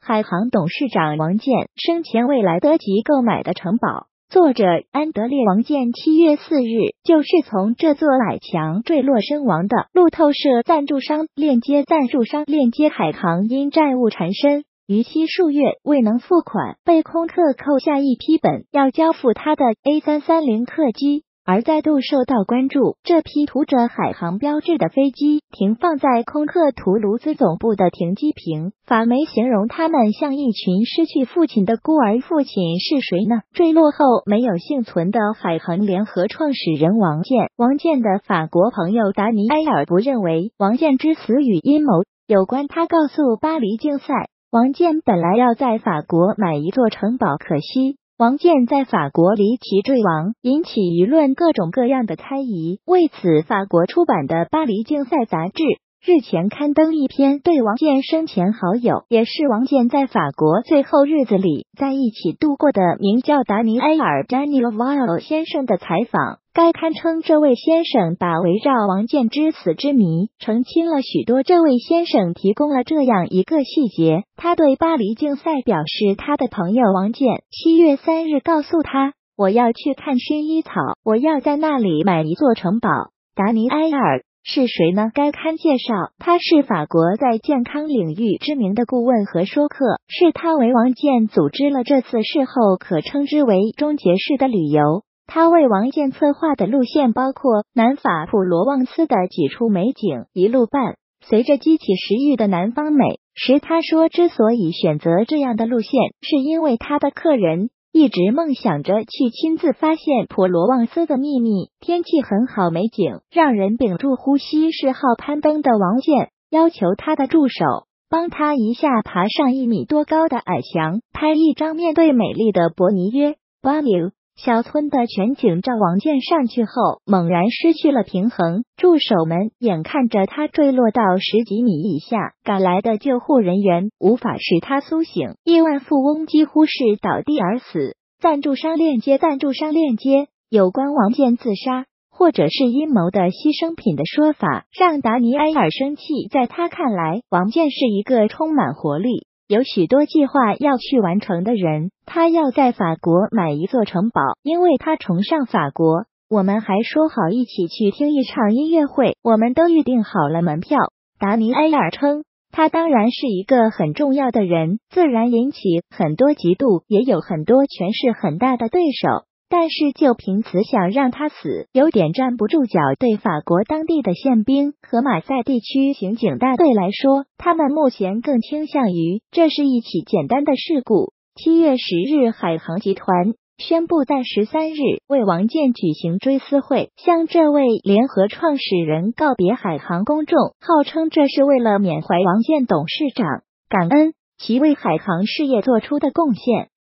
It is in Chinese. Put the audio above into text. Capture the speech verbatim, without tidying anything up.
海航董事长王健生前未来得及购买的城堡。作者安德烈·王健七月四日就是从这座矮墙坠落身亡的。路透社赞助商链接赞助商链接海航因债务缠身，逾期数月未能付款，被空客扣下一批本要交付他的 A 三三零 客机，而再度受到关注。这批涂着海航标志的飞机停放在空客图卢兹总部的停机坪，法媒形容他们像一群失去父亲的孤儿。父亲是谁呢？坠落后没有幸存的海航联合创始人王健。王健的法国朋友达尼埃尔不认为王健之死与阴谋有关。他告诉巴黎竞赛，王健本来要在法国买一座城堡，可惜王健在法国离奇坠亡，引起舆论各种各样的猜疑。为此，法国出版的《巴黎竞赛》杂志日前刊登一篇对王健生前好友，也是王健在法国最后日子里在一起度过的名叫达尼埃尔 Daniel Weil 先生的采访。该刊称，这位先生把围绕王健之死之谜澄清了许多。这位先生提供了这样一个细节，他对巴黎竞赛表示，他的朋友王健七月三日告诉他，我要去看薰衣草，我要在那里买一座城堡。达尼埃尔是谁呢？该刊介绍，他是法国在健康领域知名的顾问和说客，是他为王健组织了这次事后可称之为终结式的旅游。他为王健策划的路线包括南法普罗旺斯的几处美景，一路伴随着激起食欲的南方美食。他说，之所以选择这样的路线，是因为他的客人一直梦想着去亲自发现普罗旺斯的秘密。天气很好，美景让人屏住呼吸。嗜好攀登的王健要求他的助手帮他一下爬上一米多高的矮墙，拍一张面对美丽的伯尼约 Bonneau 小村的全景照。王健上去后猛然失去了平衡，助手们眼看着他坠落到十几米以下，赶来的救护人员无法使他苏醒，亿万富翁几乎是倒地而死。赞助商链接赞助商链接有关王健自杀或者是阴谋的牺牲品的说法让达尼埃尔生气。在他看来，王健是一个充满活力，有许多计划要去完成的人。他要在法国买一座城堡，因为他崇尚法国。我们还说好一起去听一场音乐会，我们都预定好了门票。达尼埃尔称，他当然是一个很重要的人，自然引起很多嫉妒，也有很多权势很大的对手，但是就凭此想让他死，有点站不住脚。对法国当地的宪兵和马赛地区刑警大队来说，他们目前更倾向于这是一起简单的事故。七月十日，海航集团宣布在十三日为王健举行追思会，向这位联合创始人告别海航公众，号称这是为了缅怀王健董事长，感恩其为海航事业做出的贡献。